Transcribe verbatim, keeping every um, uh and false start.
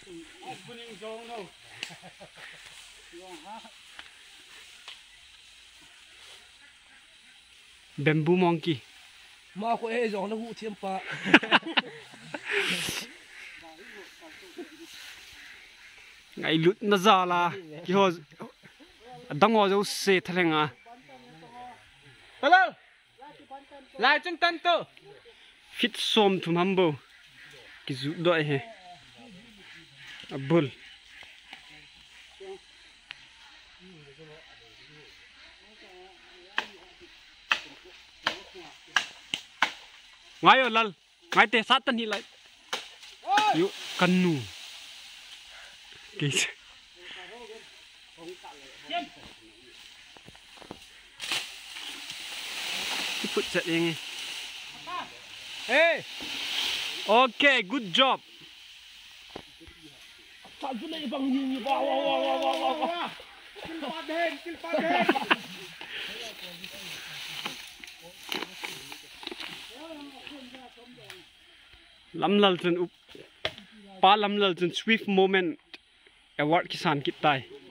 Bamboo monkey. Mà có ai giống nó hụ thiêm pa. Ngay lút na za la. Ki ho dang ho zo se thalenga. Hello. Lại chân tân tu. Fit som thum hambo. Ki zu doi he. Abul. Ngay ở lal, ngay te sát tân hi lại. Yu kanu. Kì. Put set yang. Hey. Okay, good job. Sao cứ này bằng nhiều nhiều wow wow wow wow wow wow. Kill pa den, kill pa den. Lam lal chân up, pa lam lal chân swift moment award kisan kit tai.